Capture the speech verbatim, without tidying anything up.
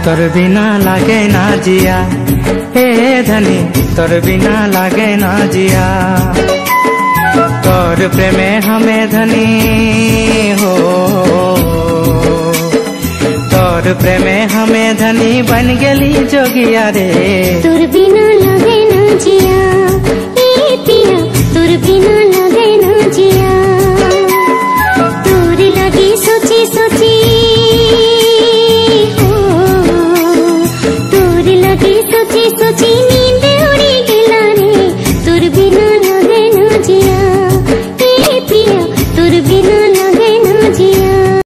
तोर बिना लागे ना जिया, हे धनी तोर बिना लागे ना जिया। तोर प्रेमे हमें धनी हो, तोर प्रेमे हमें धनी बन गेली जोगिया रे। तोर बिना लागे ना जिया, ए पिया तोर बिना लागे ना जिया। तोर लगी सोची सोची हो, तोर लगी सोची सोची